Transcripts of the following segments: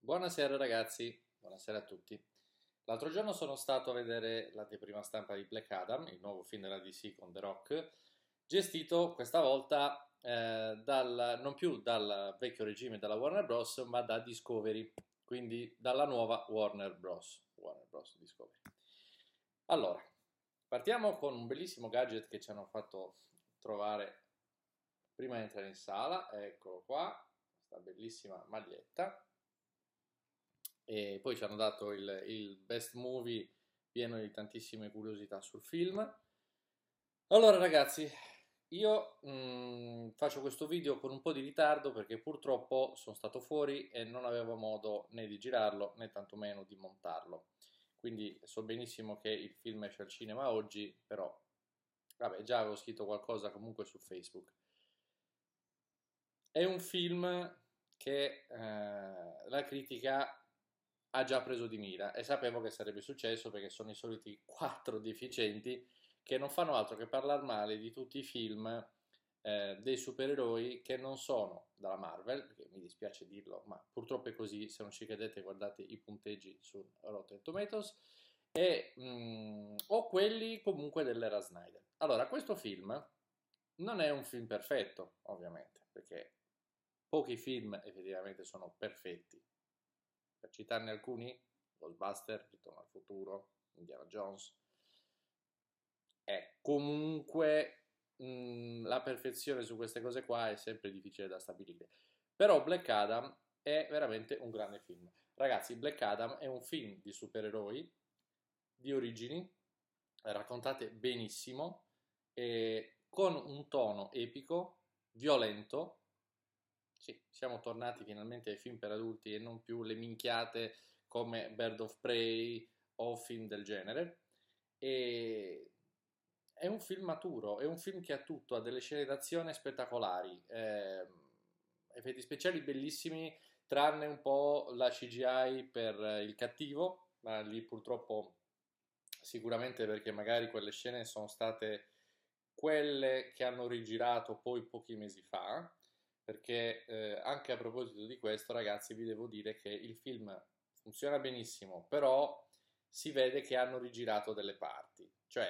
Buonasera ragazzi, buonasera a tutti. L'altro giorno sono stato a vedere l'anteprima stampa di Black Adam, il nuovo film della DC con The Rock, gestito questa volta non più dal vecchio regime della Warner Bros., ma da Discovery, quindi dalla nuova Warner Bros. Warner Bros. Discovery. Allora, partiamo con un bellissimo gadget che ci hanno fatto trovare prima di entrare in sala, eccolo qua, questa bellissima maglietta. E poi ci hanno dato il best movie pieno di tantissime curiosità sul film. Allora ragazzi, io faccio questo video con un po' di ritardo perché purtroppo sono stato fuori e non avevo modo né di girarlo né tantomeno di montarlo. Quindi so benissimo che il film esce al cinema oggi, però vabbè, già avevo scritto qualcosa comunque su Facebook. È un film che la critica ha già preso di mira e sapevo che sarebbe successo perché sono i soliti quattro deficienti che non fanno altro che parlare male di tutti i film dei supereroi che non sono dalla Marvel, perché mi dispiace dirlo, ma purtroppo è così, se non ci credete guardate i punteggi su Rotten Tomatoes, o quelli comunque dell'era Snyder. Allora, questo film non è un film perfetto, ovviamente, perché pochi film effettivamente sono perfetti. Per citarne alcuni, Ghostbuster, Ritorno al futuro, Indiana Jones. Comunque la perfezione su queste cose qua è sempre difficile da stabilire. Però Black Adam è veramente un grande film. Ragazzi, Black Adam è un film di supereroi, di origini, raccontate benissimo, con un tono epico, violento. Sì, siamo tornati finalmente ai film per adulti e non più le minchiate come Bird of Prey o film del genere. E è un film maturo, è un film che ha tutto, ha delle scene d'azione spettacolari, effetti speciali bellissimi, tranne un po' la CGI per il cattivo, ma lì purtroppo sicuramente perché magari quelle scene sono state quelle che hanno rigirato poi pochi mesi fa, perché anche a proposito di questo, ragazzi, vi devo dire che il film funziona benissimo, però si vede che hanno rigirato delle parti, cioè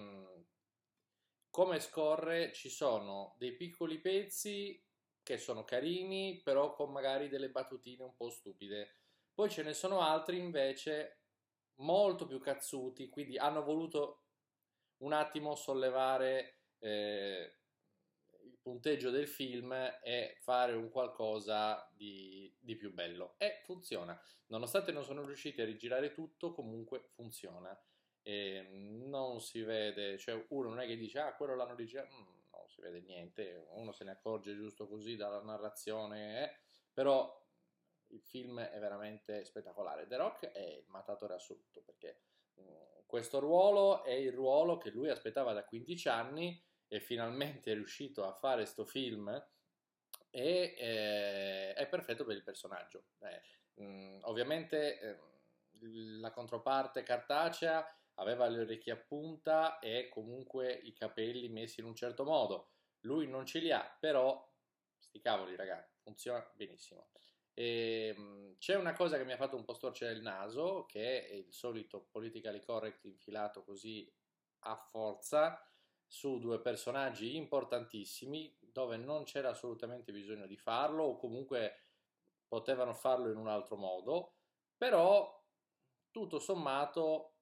come scorre ci sono dei piccoli pezzi che sono carini, però con magari delle battutine un po' stupide. Poi ce ne sono altri invece molto più cazzuti, quindi hanno voluto un attimo sollevare il punteggio del film e fare un qualcosa di più bello. E funziona. Nonostante non sono riusciti a rigirare tutto, comunque funziona. E non si vede, cioè uno non è che dice ah quello l'hanno rigirato, non si vede niente, uno se ne accorge giusto così dalla narrazione, però il film è veramente spettacolare. The Rock è il mattatore assoluto perché questo ruolo è il ruolo che lui aspettava da 15 anni e finalmente è riuscito a fare sto film e è perfetto per il personaggio. Ovviamente la controparte cartacea aveva le orecchie a punta e comunque i capelli messi in un certo modo. Lui non ce li ha, però sti cavoli, ragazzi, funziona benissimo. C'è una cosa che mi ha fatto un po' storcere il naso, che è il solito politically correct infilato così a forza su due personaggi importantissimi dove non c'era assolutamente bisogno di farlo o comunque potevano farlo in un altro modo, però tutto sommato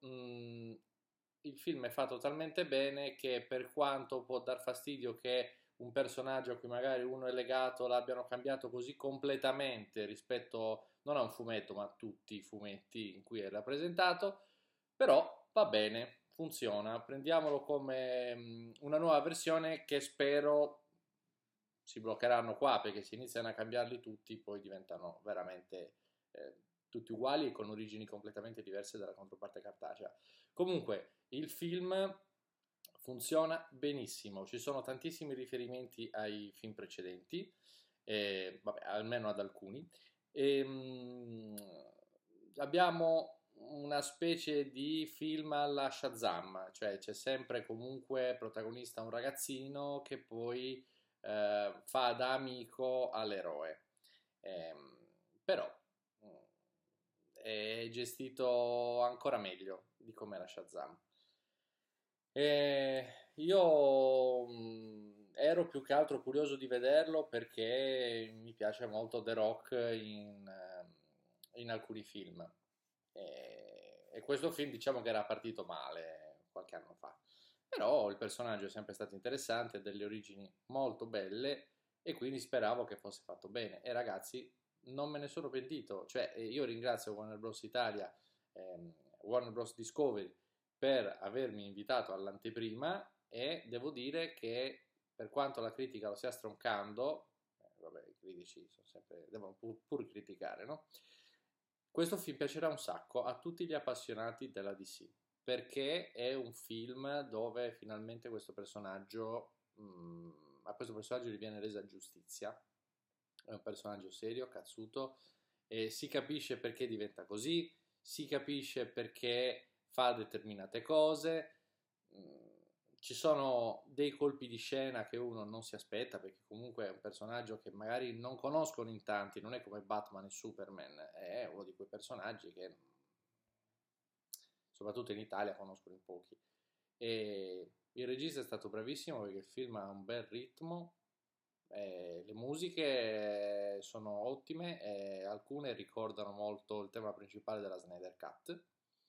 il film è fatto talmente bene che per quanto può dar fastidio che un personaggio a cui magari uno è legato l'abbiano cambiato così completamente rispetto non a un fumetto ma a tutti i fumetti in cui è rappresentato, però va bene, funziona, prendiamolo come una nuova versione che spero si bloccheranno qua perché se iniziano a cambiarli tutti poi diventano veramente tutti uguali e con origini completamente diverse dalla controparte cartacea. Comunque il film funziona benissimo, ci sono tantissimi riferimenti ai film precedenti, vabbè, almeno ad alcuni. E, abbiamo una specie di film alla Shazam, cioè c'è sempre comunque protagonista un ragazzino che poi fa da amico all'eroe. Però è gestito ancora meglio di come era Shazam. Io ero più che altro curioso di vederlo perché mi piace molto The Rock in alcuni film. E questo film diciamo che era partito male qualche anno fa. Però il personaggio è sempre stato interessante, ha delle origini molto belle e quindi speravo che fosse fatto bene. E ragazzi, non me ne sono pentito. Cioè, io ringrazio Warner Bros. Italia, Warner Bros. Discovery per avermi invitato all'anteprima e devo dire che per quanto la critica lo stia stroncando, vabbè, i critici sono sempre, devono pur criticare, no? Questo film piacerà un sacco a tutti gli appassionati della DC, perché è un film dove finalmente a questo personaggio gli viene resa giustizia. È un personaggio serio, cazzuto, e si capisce perché diventa così, si capisce perché fa determinate cose. Mm, Ci sono dei colpi di scena che uno non si aspetta, perché comunque è un personaggio che magari non conoscono in tanti, non è come Batman e Superman, è uno di quei personaggi che soprattutto in Italia conoscono in pochi. E il regista è stato bravissimo perché il film ha un bel ritmo, le musiche sono ottime, alcune ricordano molto il tema principale della Snyder Cut,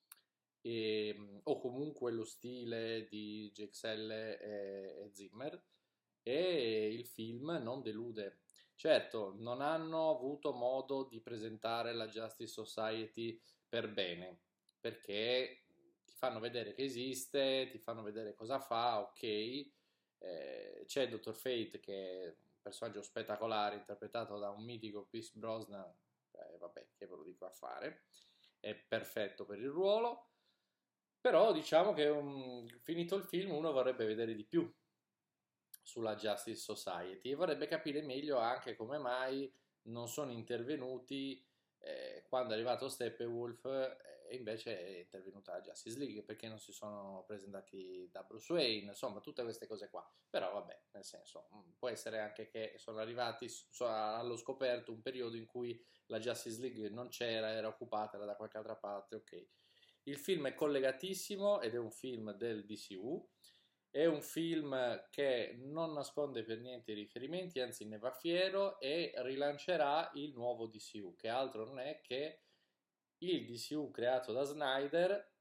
o comunque lo stile di JXL e Zimmer, e il film non delude. Certo, non hanno avuto modo di presentare la Justice Society per bene, perché ti fanno vedere che esiste, ti fanno vedere cosa fa, ok. C'è Dr. Fate che è un personaggio spettacolare interpretato da un mitico Pierce Brosnan, vabbè, che ve lo dico a fare, è perfetto per il ruolo, però diciamo che finito il film uno vorrebbe vedere di più sulla Justice Society e vorrebbe capire meglio anche come mai non sono intervenuti quando è arrivato Steppenwolf e invece è intervenuta la Justice League, perché non si sono presentati da Bruce Wayne, insomma tutte queste cose qua. Però vabbè, nel senso, può essere anche che sono arrivati allo scoperto un periodo in cui la Justice League non c'era, era occupata, era da qualche altra parte, ok. Il film è collegatissimo ed è un film del DCU. È un film che non nasconde per niente i riferimenti, anzi ne va fiero e rilancerà il nuovo DCU, che altro non è che il DCU creato da Snyder,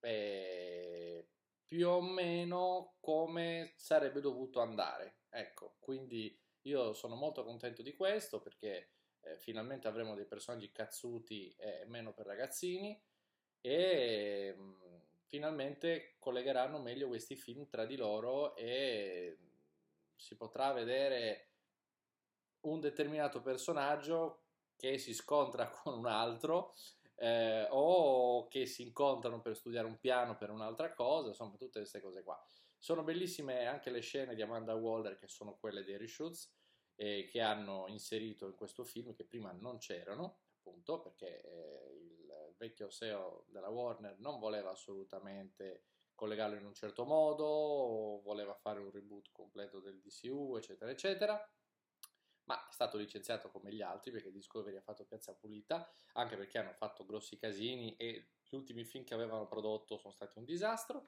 più o meno come sarebbe dovuto andare. Ecco, quindi io sono molto contento di questo perché finalmente avremo dei personaggi cazzuti e meno per ragazzini e finalmente collegheranno meglio questi film tra di loro e si potrà vedere un determinato personaggio che si scontra con un altro o che si incontrano per studiare un piano per un'altra cosa, insomma tutte queste cose qua. Sono bellissime anche le scene di Amanda Waller che sono quelle dei reshoots che hanno inserito in questo film che prima non c'erano, appunto perché il vecchio CEO della Warner non voleva assolutamente collegarlo in un certo modo, voleva fare un reboot completo del DCU, eccetera, eccetera. Ma è stato licenziato come gli altri perché Discovery ha fatto piazza pulita, anche perché hanno fatto grossi casini e gli ultimi film che avevano prodotto sono stati un disastro.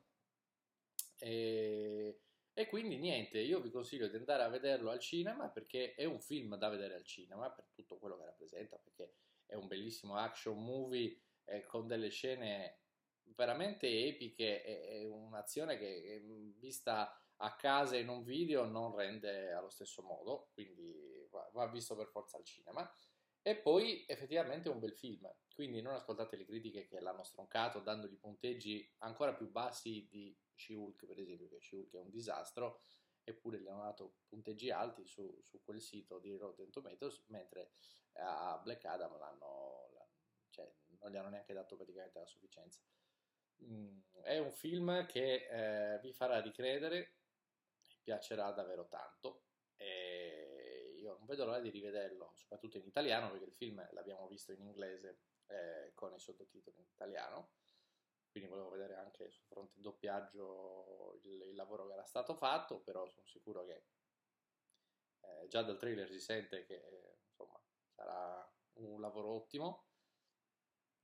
E quindi niente, io vi consiglio di andare a vederlo al cinema perché è un film da vedere al cinema per tutto quello che rappresenta, perché è un bellissimo action movie con delle scene veramente epiche e un'azione che vista a casa in un video non rende allo stesso modo, quindi va visto per forza al cinema. E poi effettivamente è un bel film, quindi non ascoltate le critiche che l'hanno stroncato dandogli punteggi ancora più bassi di She-Hulk, per esempio, che She-Hulk è un disastro, eppure gli hanno dato punteggi alti su quel sito di Rotten Tomatoes, mentre a Black Adam cioè, non gli hanno neanche dato praticamente la sufficienza. È un film che vi farà ricredere, vi piacerà davvero tanto e io non vedo l'ora di rivederlo, soprattutto in italiano, perché il film l'abbiamo visto in inglese con i sottotitoli in italiano, quindi volevo vedere anche sul fronte doppiaggio il lavoro che era stato fatto, però sono sicuro che già dal trailer si sente che insomma sarà un lavoro ottimo.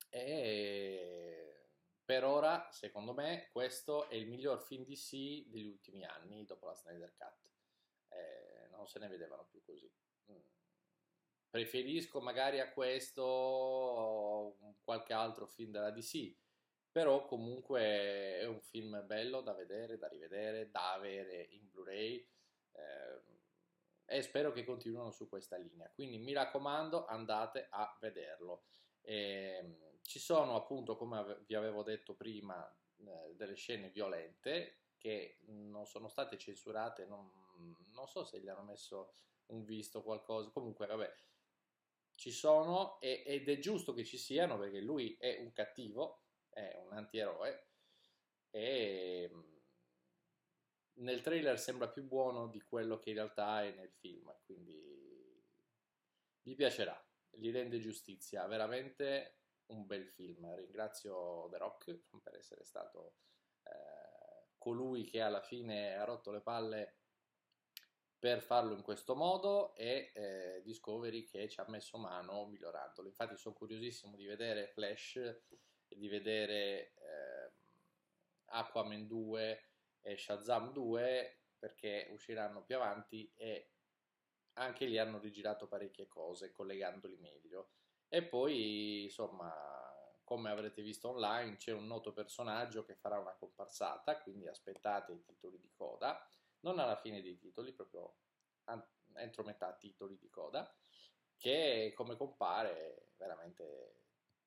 E per ora, secondo me, questo è il miglior film DC degli ultimi anni dopo la Snyder Cut. Non se ne vedevano più così. Mm. Preferisco magari a questo qualche altro film della DC, però comunque è un film bello da vedere, da rivedere, da avere in Blu-ray, eh, e spero che continuino su questa linea. Quindi mi raccomando, andate a vederlo. Ci sono appunto, come vi avevo detto prima, delle scene violente che non sono state censurate, non so se gli hanno messo un visto qualcosa, comunque vabbè, ci sono ed è giusto che ci siano perché lui è un cattivo, è un antieroe e nel trailer sembra più buono di quello che in realtà è nel film, quindi vi piacerà, gli rende giustizia, veramente un bel film. Ringrazio The Rock per essere stato colui che alla fine ha rotto le palle per farlo in questo modo e Discovery che ci ha messo mano migliorandolo. Infatti sono curiosissimo di vedere Flash e di vedere Aquaman 2 e Shazam 2 perché usciranno più avanti e anche lì hanno rigirato parecchie cose collegandoli meglio. E poi, insomma, come avrete visto online, c'è un noto personaggio che farà una comparsata, quindi aspettate i titoli di coda, non alla fine dei titoli, proprio entro metà titoli di coda, che come compare veramente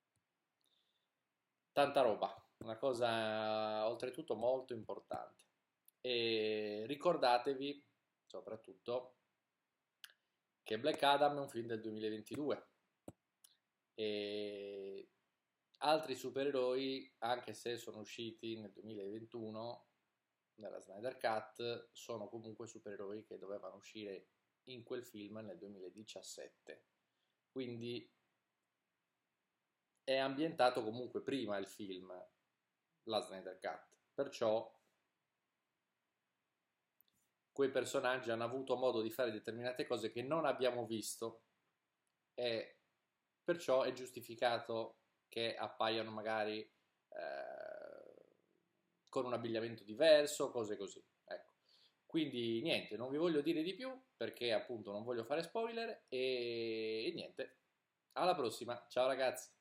tanta roba, una cosa oltretutto molto importante. E ricordatevi soprattutto che Black Adam è un film del 2022 e altri supereroi, anche se sono usciti nel 2021 nella Snyder Cut, sono comunque supereroi che dovevano uscire in quel film nel 2017. Quindi è ambientato comunque prima il film, la Snyder Cut. Perciò quei personaggi hanno avuto modo di fare determinate cose che non abbiamo visto e perciò è giustificato che appaiano magari con un abbigliamento diverso, cose così. Ecco. Quindi niente, non vi voglio dire di più perché appunto non voglio fare spoiler e niente. Alla prossima, ciao ragazzi.